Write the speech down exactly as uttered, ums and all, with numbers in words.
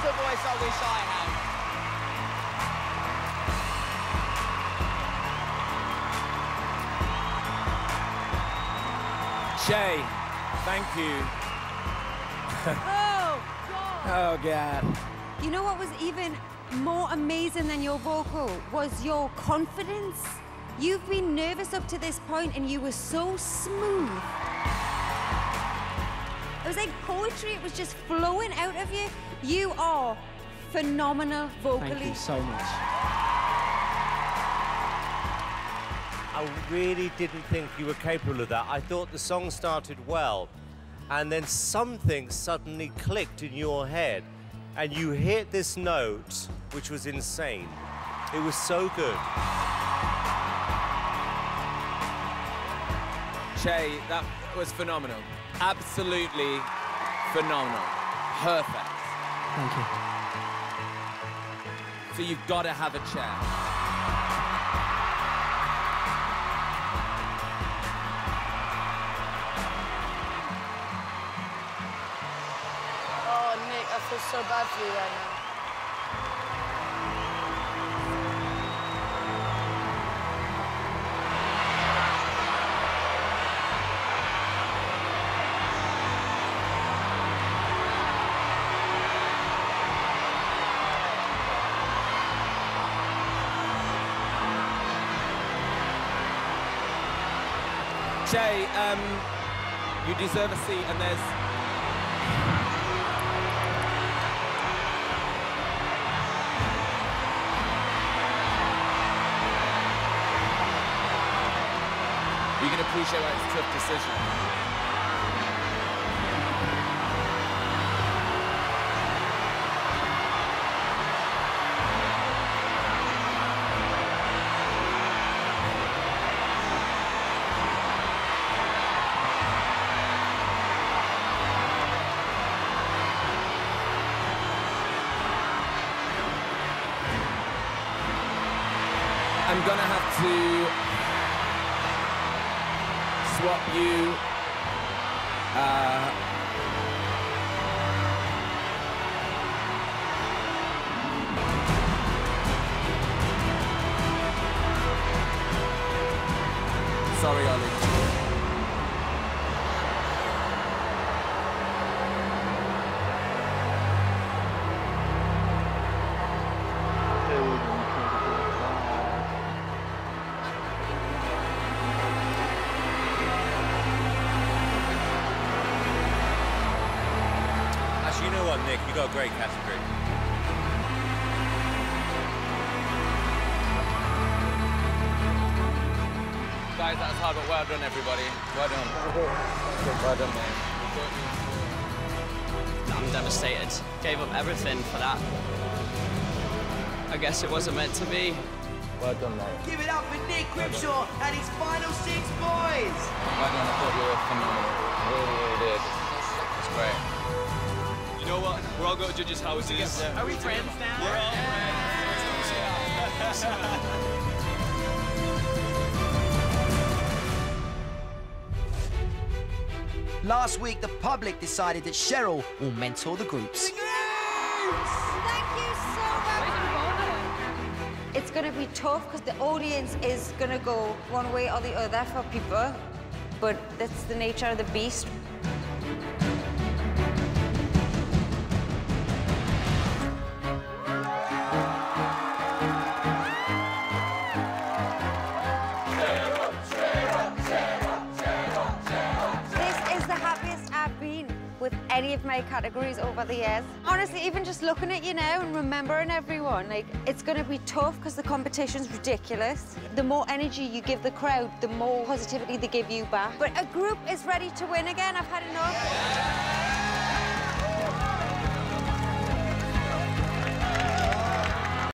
the voice I wish I had. Shay, thank you. Oh, God. Oh, God. You know what was even more amazing than your vocal was your confidence. You've been nervous up to this point and you were so smooth. It was like poetry, it was just flowing out of you. You are phenomenal vocally. Thank you so much. I really didn't think you were capable of that. I thought the song started well, and then something suddenly clicked in your head, and you hit this note, which was insane. It was so good. Shay, that was phenomenal. Absolutely phenomenal. Perfect. Thank you. So you've got to have a chair. Oh, Nick, I feel so bad for you right now. Shay, um, you deserve a seat, and there's... You can appreciate why it's a tough decision. I'm gonna have to swap you. Uh, sorry, Ollie. Actually, you know what, Nick? You got a great category. Guys, that was hard, but well done, everybody. Well done. Well done, mate. I'm devastated. Gave up everything for that. I guess it wasn't meant to be. Well done, mate. Give it up for Nick Grimshaw and his final six boys. Well done, I thought you were phenomenal. Really, really did. It's great. You know what? We're all going to judges' houses. Are we friends now? We're all friends. Last week, the public decided that Cheryl will mentor the groups. Thank you so much. It's going to be tough because the audience is going to go one way or the other for people, but that's the nature of the beast. With any of my categories over the years. Honestly, even just looking at you now and remembering everyone, like, it's gonna be tough because the competition's ridiculous. The more energy you give the crowd, the more positivity they give you back. But a group is ready to win again. I've had enough.